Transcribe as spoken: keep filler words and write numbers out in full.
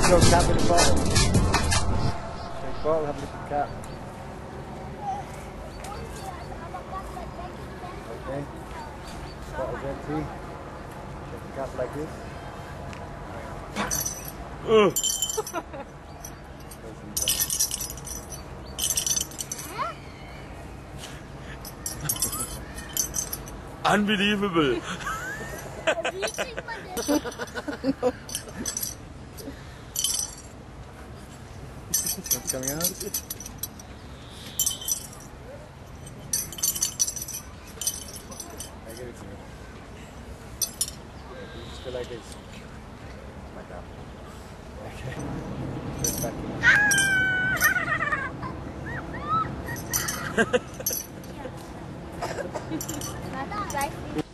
Go cap in the bottle. Shake bottle, have a look at the cap. Okay. Bottle's empty. Shake the cap like this. Ugh. Unbelievable. What's coming out? I give it to you. You just go like this. Like that. Okay. Put it back in.